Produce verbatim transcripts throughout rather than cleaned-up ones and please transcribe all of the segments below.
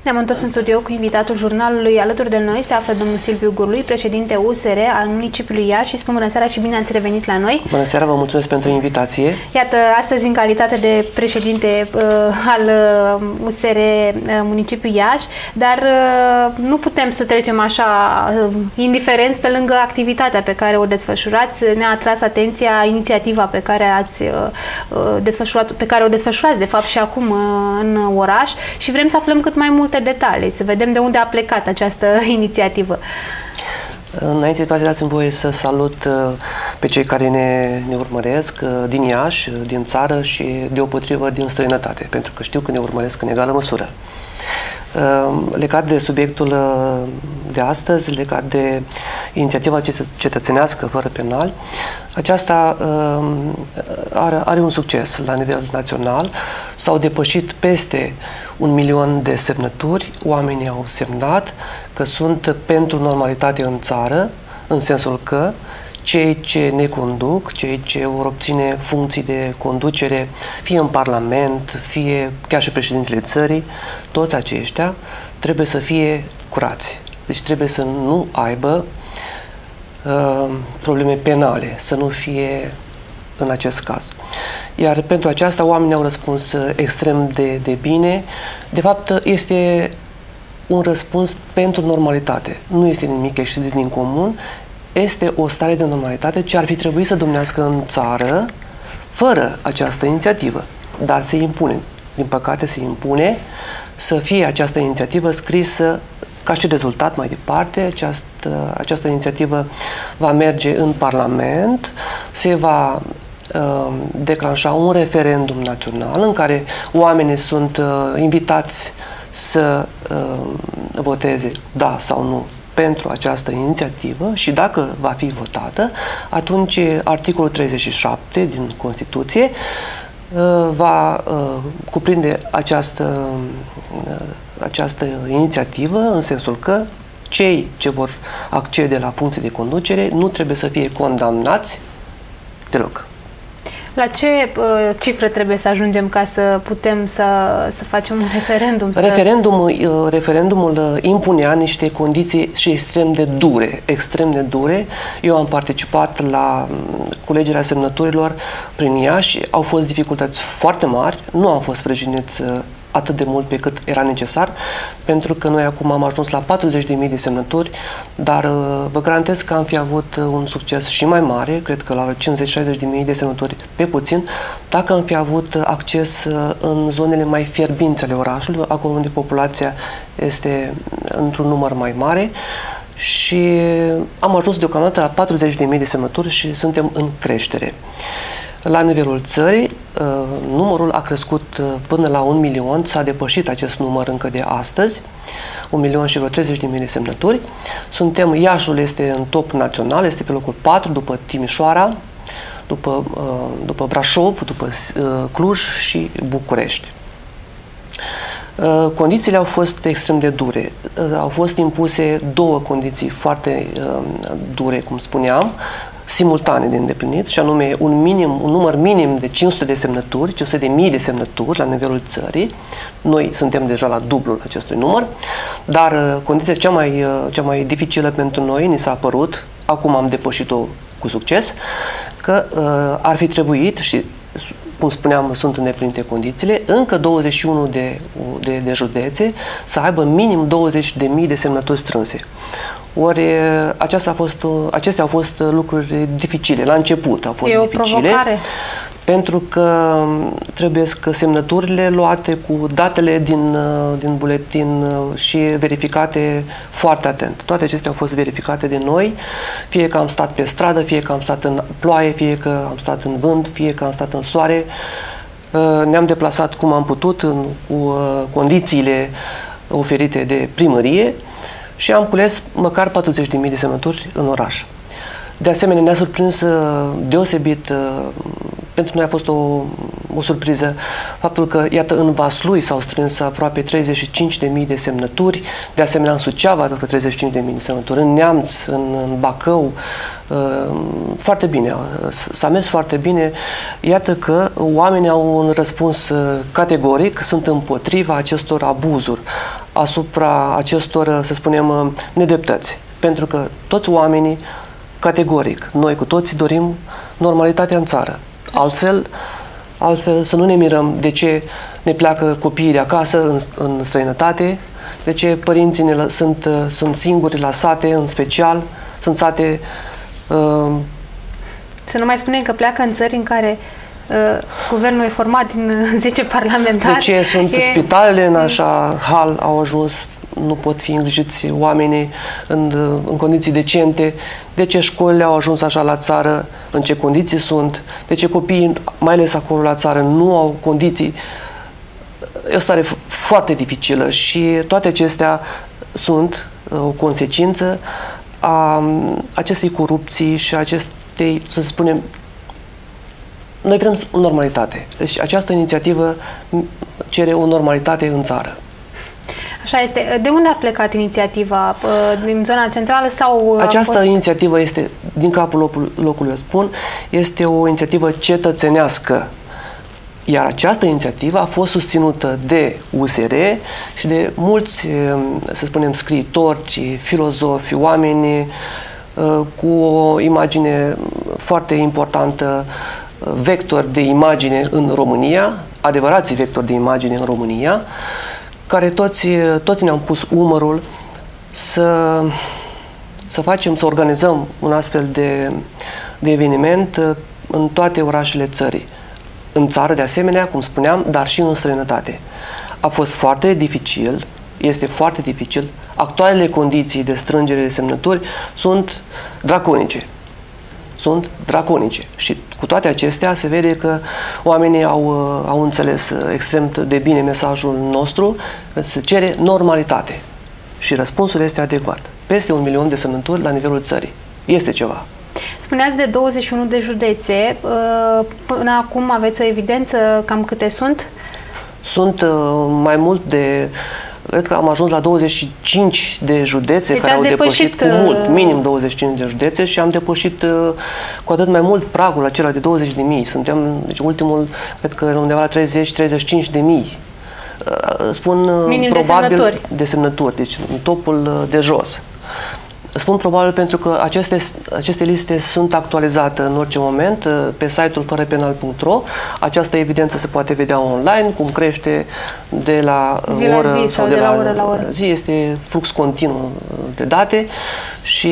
Ne-am întors în studio cu invitatul jurnalului. Alături de noi se află domnul Silviu Gurlui, președinte U S R al municipiului Iași, și spun bună seara și bine ați revenit la noi. Bună seara, vă mulțumesc pentru invitație. Iată, astăzi în calitate de președinte uh, al uh, U S R uh, municipiul Iași, dar uh, nu putem să trecem așa uh, indiferenți pe lângă activitatea pe care o desfășurați. Ne-a atras atenția inițiativa pe care ați uh, desfășurat, pe care o desfășurați de fapt și acum uh, în oraș, și vrem să aflăm cât mai multe detalii, să vedem de unde a plecat această inițiativă. Înainte de toate, dați-mi voie să salut pe cei care ne, ne urmăresc din Iași, din țară și deopotrivă din străinătate, pentru că știu că ne urmăresc în egală măsură. Legat de subiectul de astăzi, legat de inițiativa cetățenească fără penal, aceasta are, are un succes la nivel național. S-au depășit peste un milion de semnături, oamenii au semnat că sunt pentru normalitate în țară, în sensul că cei ce ne conduc, cei ce vor obține funcții de conducere, fie în Parlament, fie chiar și președintele țării, toți aceștia trebuie să fie curați. Deci trebuie să nu aibă uh, probleme penale, să nu fie în acest caz. Iar pentru aceasta oamenii au răspuns extrem de, de bine. De fapt, este un răspuns pentru normalitate. Nu este nimic ieșit din comun. Este o stare de normalitate ce ar fi trebuit să domnească în țară fără această inițiativă. Dar se impune, din păcate se impune să fie această inițiativă scrisă ca și rezultat mai departe. Această, această inițiativă va merge în Parlament, se va uh, declanșa un referendum național în care oamenii sunt uh, invitați să uh, voteze da sau nu pentru această inițiativă, și dacă va fi votată, atunci articolul treizeci și șapte din Constituție uh, va uh, cuprinde această, uh, această inițiativă, în sensul că cei ce vor accede la funcții de conducere nu trebuie să fie condamnați deloc. La ce uh, cifră trebuie să ajungem ca să putem să, să facem un referendum? Să... Referendumul, uh, referendumul uh, impunea niște condiții și extrem de dure, extrem de dure. Eu am participat la um, culegerea semnăturilor prin Iași, au fost dificultăți foarte mari, nu am fost sprijiniți uh, atât de mult pe cât era necesar, pentru că noi acum am ajuns la patruzeci de mii de semnături, dar vă garantez că am fi avut un succes și mai mare, cred că la cincizeci șaizeci de mii de semnături pe puțin, dacă am fi avut acces în zonele mai fierbinți ale orașului, acolo unde populația este într-un număr mai mare, și am ajuns deocamdată la patruzeci de mii de semnături și suntem în creștere. La nivelul țării, numărul a crescut până la un milion, s-a depășit acest număr încă de astăzi, un milion și vreo treizeci de mii de semnături. Suntem, Iașul este în top național, este pe locul patru, după Timișoara, după, după Brașov, după Cluj și București. Condițiile au fost extrem de dure. Au fost impuse două condiții foarte dure, cum spuneam, simultane de îndeplinit, și anume un, minim, un număr minim de cinci sute de semnături, cinci sute de mii de semnături la nivelul țării. Noi suntem deja la dublul acestui număr, dar uh, condiția cea mai, uh, cea mai dificilă pentru noi ni s-a părut, acum am depășit-o cu succes, că uh, ar fi trebuit, și cum spuneam, sunt îndeplinite condițiile, încă douăzeci și unu de, de, de județe să aibă minim douăzeci de mii de semnături strânse. Ori aceasta a fost, acestea au fost lucruri dificile. La început au fost e dificile. O provocare. Pentru că trebuie semnăturile luate cu datele din, din buletin și verificate foarte atent. Toate acestea au fost verificate de noi, fie că am stat pe stradă, fie că am stat în ploaie, fie că am stat în vânt, fie că am stat în soare. Ne-am deplasat cum am putut, în, cu condițiile oferite de primărie, și am cules măcar patruzeci de mii de semnături în oraș. De asemenea, ne-a surprins deosebit, pentru noi a fost o, o surpriză, faptul că, iată, în Vaslui s-au strâns aproape treizeci și cinci de mii de semnături, de asemenea în Suceava aproape treizeci și cinci de mii de semnături, în Neamț, în, în Bacău, foarte bine, s-a mers foarte bine. Iată că oamenii au un răspuns categoric, sunt împotriva acestor abuzuri. asupra acestor, să spunem, nedreptăți. Pentru că toți oamenii, categoric, noi cu toții dorim normalitatea în țară. Altfel, altfel să nu ne mirăm de ce ne pleacă copiii de acasă în, în străinătate, de ce părinții ne, sunt, sunt singuri la sate, în special, sunt sate... Uh, Să nu mai spunem că pleacă în țări în care uh, guvernul e format din zece parlamentari. De ce sunt e... spitalele în așa hal, au ajuns, nu pot fi îngrijiți oamenii în, în condiții decente, de ce școlile au ajuns așa la țară, în ce condiții sunt, de ce copiii, mai ales acolo la țară, nu au condiții. E o stare foarte dificilă și toate acestea sunt o consecință a acestei corupții și acestei, să spunem, noi vrem o normalitate. Deci această inițiativă cere o normalitate în țară. Așa este. De unde a plecat inițiativa? Din zona centrală sau... Această fost... inițiativă este, din capul locului o spun, este o inițiativă cetățenească. Iar această inițiativă a fost susținută de U S R și de mulți, să spunem, scriitori, filozofi, oameni cu o imagine foarte importantă, vectori de imagine în România, adevărații vectori de imagine în România, care toți, toți ne-am pus umărul să, să facem, să organizăm un astfel de, de eveniment în toate orașele țării. În țară, de asemenea, cum spuneam, dar și în străinătate. A fost foarte dificil, este foarte dificil. Actualele condiții de strângere de semnături sunt draconice. Sunt draconice. Și cu toate acestea se vede că oamenii au, au înțeles extrem de bine mesajul nostru, că se cere normalitate. Și răspunsul este adecvat. Peste un milion de semnături la nivelul țării. Este ceva. Spuneați de douăzeci și unu de județe. Până acum aveți o evidență cam câte sunt? Sunt mai mult de... Cred că am ajuns la douăzeci și cinci de județe deci care au depășit, depășit cu mult, minim douăzeci și cinci de județe și am depășit cu atât mai mult pragul acela de douăzeci de mii. Suntem, deci ultimul, cred că undeva la treizeci treizeci și cinci de mii. Spun minim probabil de semnături. de semnături, deci în topul de jos. Spun probabil pentru că aceste, aceste liste sunt actualizate în orice moment pe site-ul fărăpenal punct ro. Această evidență se poate vedea online, cum crește de la zi oră la zi, sau de, de la, la oră la oră. zi. Este flux continuu de date și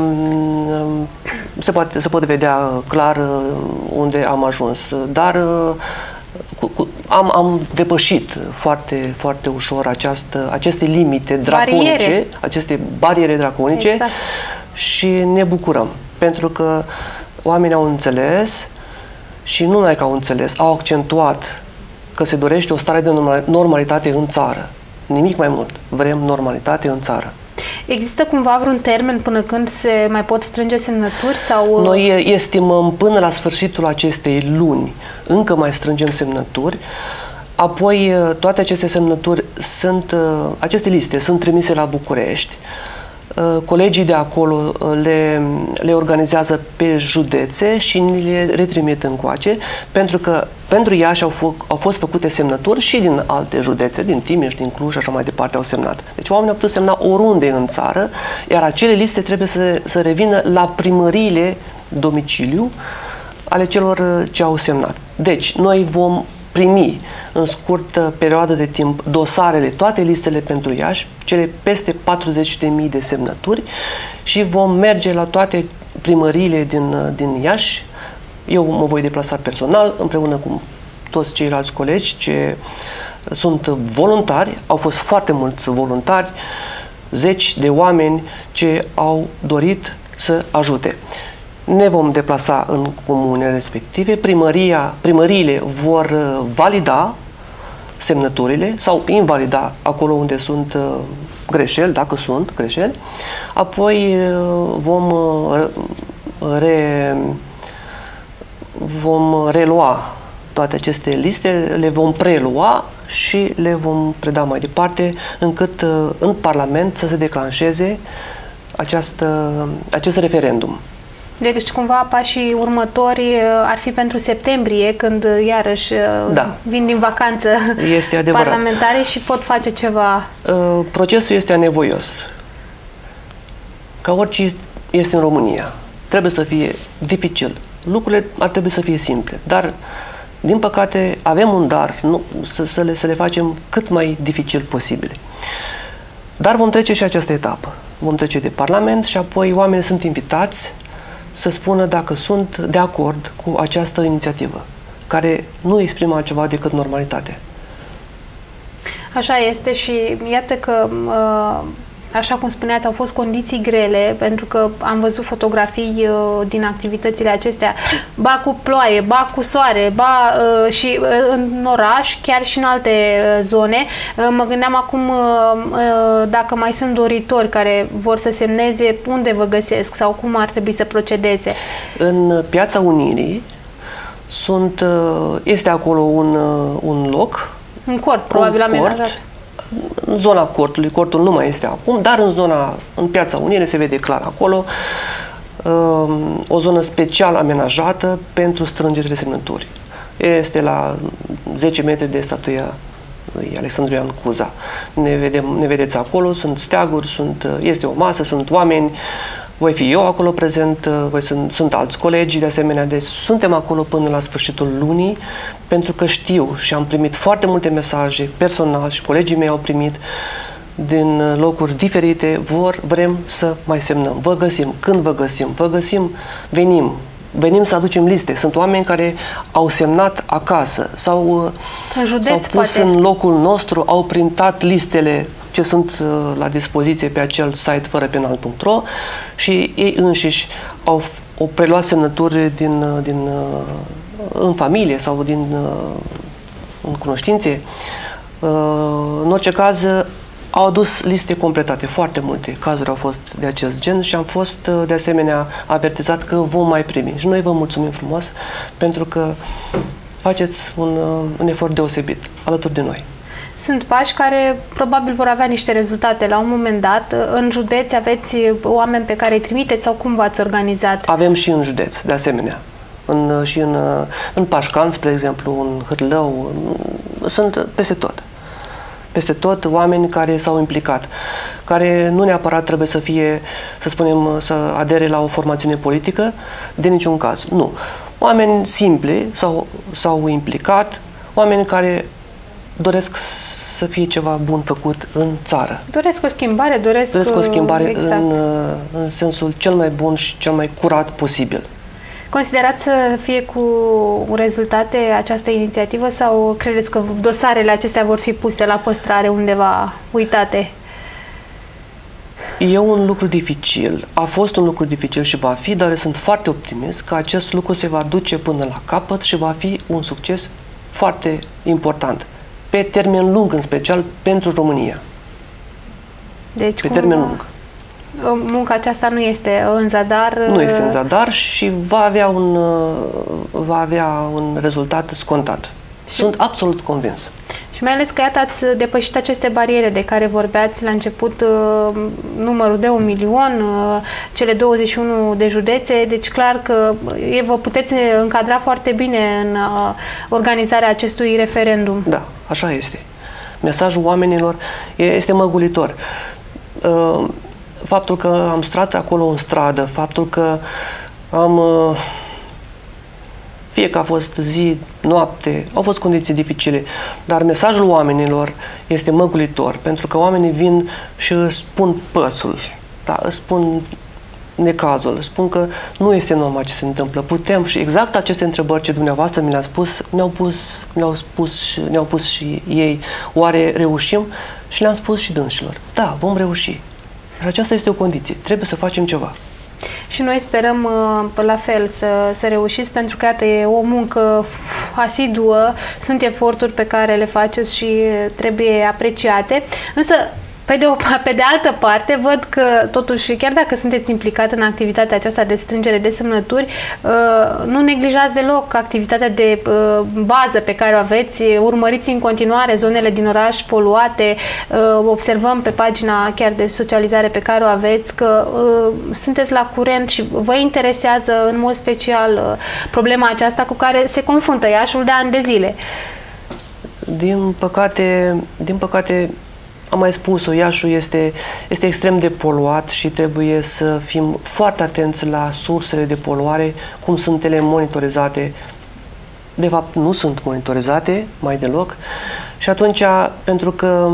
se poate, se poate vedea clar unde am ajuns. Dar Cu, cu, am, am depășit foarte, foarte ușor această, aceste limite draconice, bariere. aceste bariere draconice exact. Și ne bucurăm. Pentru că oamenii au înțeles și nu numai că au înțeles, au accentuat că se dorește o stare de normalitate în țară. Nimic mai mult. Vrem normalitate în țară. Există cumva vreun termen până când se mai pot strânge semnături? Sau... Noi estimăm până la sfârșitul acestei luni. Încă mai strângem semnături. Apoi toate aceste semnături sunt, aceste liste sunt trimise la București. Colegii de acolo le, le organizează pe județe și ni le retrimit încoace, pentru că pentru Iași au, fă, au fost făcute semnături și din alte județe, din Timiș, din Cluj și așa mai departe au semnat. Deci oamenii au putut semna oriunde în țară, iar acele liste trebuie să, să revină la primăriile domiciliu ale celor ce au semnat. Deci noi vom primi în scurtă perioadă de timp dosarele, toate listele pentru Iași, cele peste patruzeci de mii de semnături și vom merge la toate primăriile din, din Iași. Eu mă voi deplasa personal împreună cu toți ceilalți colegi ce sunt voluntari, au fost foarte mulți voluntari, zeci de oameni ce au dorit să ajute. Ne vom deplasa în comunele respective, primăria, primăriile vor valida semnăturile sau invalida acolo unde sunt uh, greșeli, dacă sunt greșeli, apoi uh, vom, uh, re, vom relua toate aceste liste, le vom prelua și le vom preda mai departe încât uh, în Parlament să se declanșeze această, acest referendum. Deci cumva pașii următori ar fi pentru septembrie, când iarăși da. vin din vacanță este adevărat. Parlamentarii și pot face ceva. Procesul este anevoios. Ca orice este în România. Trebuie să fie dificil. Lucrurile ar trebui să fie simple. Dar, din păcate, avem un dar nu, să, să, le, să le facem cât mai dificil posibil. Dar vom trece și această etapă. Vom trece de Parlament și apoi oamenii sunt invitați să spună dacă sunt de acord cu această inițiativă, care nu exprimă altceva decât normalitate. Așa este și iată că, așa cum spuneați, au fost condiții grele, pentru că am văzut fotografii din activitățile acestea, ba cu ploaie, ba cu soare, ba și în oraș, chiar și în alte zone. Mă gândeam acum dacă mai sunt doritori care vor să semneze, unde vă găsesc sau cum ar trebui să procedeze. În Piața Unirii sunt, este acolo un, un loc, un cort, probabil amenajat. În zona cortului, cortul nu mai este acum, dar în zona, în Piața Unirii se vede clar acolo o zonă special amenajată pentru strângerea de semnături. Este la zece metri de statuia lui Alexandru Ioan Cuza. Ne, vedem, ne vedeți acolo, sunt steaguri, sunt, este o masă, sunt oameni, voi fi eu acolo prezent, voi sunt, sunt alți colegi de asemenea, deci suntem acolo până la sfârșitul lunii, pentru că știu și am primit foarte multe mesaje personal și colegii mei au primit din locuri diferite, vor, vrem să mai semnăm. Vă găsim, când vă găsim? Vă găsim, venim. Venim să aducem liste. Sunt oameni care au semnat acasă sau s-au pus poate. în locul nostru, au printat listele ce sunt la dispoziție pe acel site fărăpenal punct ro și ei înșiși au, au preluat semnături din, din, în familie sau din în cunoștințe. În orice caz, au adus liste completate, foarte multe cazuri au fost de acest gen și am fost de asemenea avertizat că vom mai primi. Și noi vă mulțumim frumos pentru că faceți un, un efort deosebit alături de noi. Sunt pași care probabil vor avea niște rezultate la un moment dat. În județ aveți oameni pe care îi trimiteți sau cum v-ați organizat? Avem și în județ, de asemenea. În, și în, în Pașcan, spre exemplu, în Hârlău, în, sunt peste tot. Peste tot oameni care s-au implicat, care nu neapărat trebuie să fie, să spunem, să adere la o formațiune politică, de niciun caz. Nu. Oameni simpli s-au implicat, oameni care doresc să fie ceva bun făcut în țară. Doresc o schimbare, doresc, doresc o schimbare exact. în, în sensul cel mai bun și cel mai curat posibil. Considerați să fie cu rezultate această inițiativă sau credeți că dosarele acestea vor fi puse la păstrare undeva uitate? E un lucru dificil. A fost un lucru dificil și va fi, dar sunt foarte optimist că acest lucru se va duce până la capăt și va fi un succes foarte important. Pe termen lung, în special pentru România. Deci, pe termen lung. Munca aceasta nu este în zadar. Nu este în zadar și va avea un, va avea un rezultat scontat. Și sunt absolut convins. Și mai ales că, iată, ați depășit aceste bariere de care vorbeați la început, numărul de un milion, cele douăzeci și unu de județe, deci clar că vă puteți încadra foarte bine în organizarea acestui referendum. Da, așa este. Mesajul oamenilor este măgulitor. Faptul că am strat acolo în stradă, faptul că am... Fie că a fost zi, noapte, au fost condiții dificile, dar mesajul oamenilor este măgulitor, pentru că oamenii vin și îți spun păsul, da? Îți spun necazul, îți spun că nu este normal ce se întâmplă. Putem și exact aceste întrebări ce dumneavoastră mi le-a spus, ne-au pus, ne-au spus, ne-au pus și ei, oare reușim? Și le-am spus și dânșilor, da, vom reuși. Și aceasta este o condiție, trebuie să facem ceva. Și noi sperăm la fel să, să reușiți, pentru că iată, e o muncă asiduă, sunt eforturi pe care le faceți și trebuie apreciate. Însă Pe de, o, pe de altă parte, văd că, totuși, chiar dacă sunteți implicat în activitatea aceasta de strângere de semnături, nu neglijați deloc activitatea de bază pe care o aveți, urmăriți în continuare zonele din oraș poluate, observăm pe pagina chiar de socializare pe care o aveți că sunteți la curent și vă interesează în mod special problema aceasta cu care se confruntă Iașiul de ani de zile. Din păcate, din păcate, am mai spus-o, Iașiul este, este extrem de poluat și trebuie să fim foarte atenți la sursele de poluare, cum sunt ele monitorizate. De fapt, nu sunt monitorizate mai deloc și atunci, pentru că,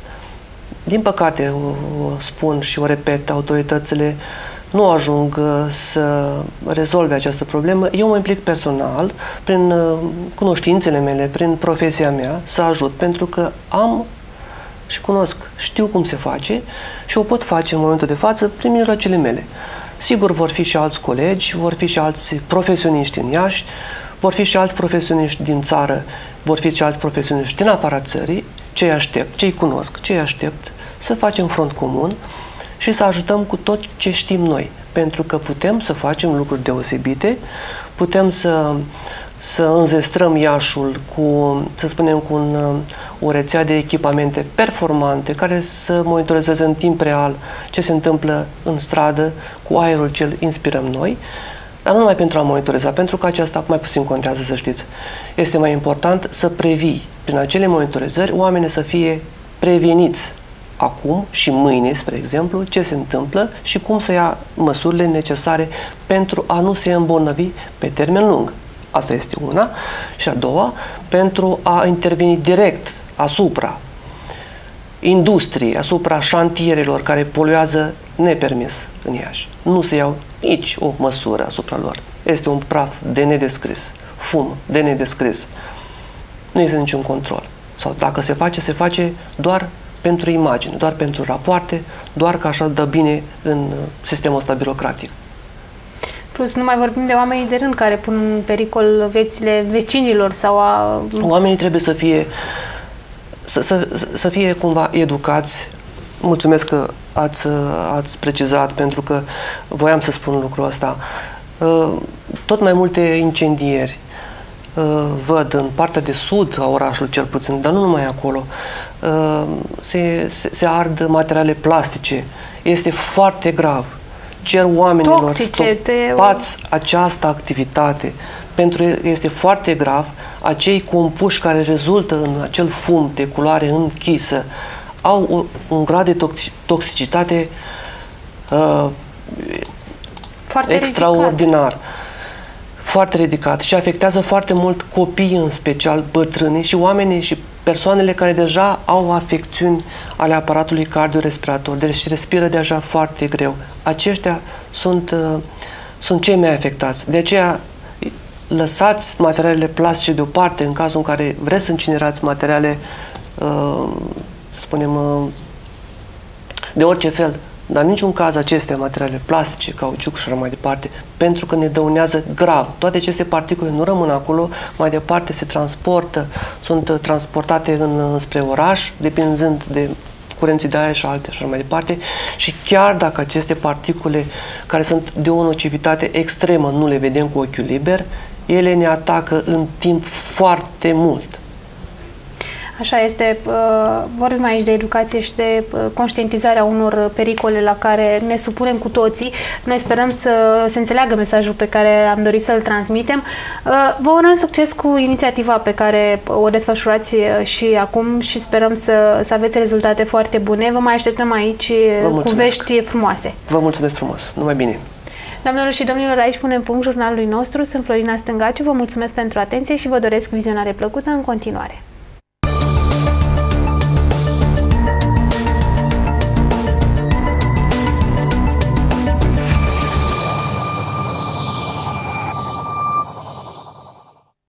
din păcate, o, o spun și o repet, autoritățile nu ajung să rezolve această problemă. Eu mă implic personal, prin cunoștințele mele, prin profesia mea, să ajut, pentru că am și cunosc, știu cum se face și o pot face în momentul de față prin mijloacele mele. Sigur, vor fi și alți colegi, vor fi și alți profesioniști în Iași, vor fi și alți profesioniști din țară, vor fi și alți profesioniști din afara țării, ce îi aștept, ce îi cunosc, ce îi aștept, să facem front comun și să ajutăm cu tot ce știm noi, pentru că putem să facem lucruri deosebite, putem să, să înzestrăm Iașiul cu, să spunem, cu un, o rețea de echipamente performante care să monitorizeze în timp real ce se întâmplă în stradă cu aerul ce îl inspirăm noi, dar nu numai pentru a monitoriza, pentru că aceasta mai puțin contează, să știți. Este mai important să previi prin acele monitorizări oamenii să fie preveniți acum și mâine, spre exemplu, ce se întâmplă și cum să ia măsurile necesare pentru a nu se îmbolnăvi pe termen lung. Asta este una. Și a doua, pentru a interveni direct asupra industriei, asupra șantierelor care poluează nepermis în Iași. Nu se iau nici o măsură asupra lor. Este un praf de nedescris, fum de nedescris. Nu este niciun control. Sau dacă se face, se face doar pentru imagine, doar pentru rapoarte, doar că așa dă bine în sistemul ăsta birocratic. Plus, nu mai vorbim de oamenii de rând care pun în pericol viețile vecinilor sau a... Oamenii trebuie să fie, să, să, să fie cumva educați. Mulțumesc că ați, ați precizat, pentru că voiam să spun lucrul ăsta. Tot mai multe incendieri văd în partea de sud a orașului, cel puțin, dar nu numai acolo. Se, se, se ard materiale plastice. Este foarte grav. Cer oamenilor Toxice, stopați te... această activitate, pentru că este foarte grav. Acei compuși care rezultă în acel fum de culoare închisă au o, un grad de toxicitate uh, foarte extraordinar. ridicat. Foarte ridicat și afectează foarte mult copiii, în special bătrânii și oamenii și persoanele care deja au afecțiuni ale aparatului cardiorespirator, deci respiră deja foarte greu. Aceștia sunt, uh, sunt cei mai afectați. De aceea lăsați materialele plastice deoparte în cazul în care vreți să incinerați materiale, uh, spunem, uh, de orice fel. Dar în niciun caz aceste materiale plastice, cauciuc și așa mai departe, pentru că ne dăunează grav. Toate aceste particule nu rămân acolo, mai departe se transportă, sunt transportate în, spre oraș, depinzând de curenții de aer și alte și așa mai departe. Și chiar dacă aceste particule, care sunt de o nocivitate extremă, nu le vedem cu ochiul liber, ele ne atacă în timp foarte mult. Așa este, vorbim aici de educație și de conștientizarea unor pericole la care ne supunem cu toții. Noi sperăm să se înțeleagă mesajul pe care am dorit să-l transmitem. Vă urăm succes cu inițiativa pe care o desfășurați și acum și sperăm să, să aveți rezultate foarte bune. Vă mai așteptăm aici cu vești frumoase. Vă mulțumesc frumos, numai bine! Doamnelor și domnilor, aici punem punct jurnalului nostru. Sunt Florina Stângaciu, vă mulțumesc pentru atenție și vă doresc vizionare plăcută în continuare.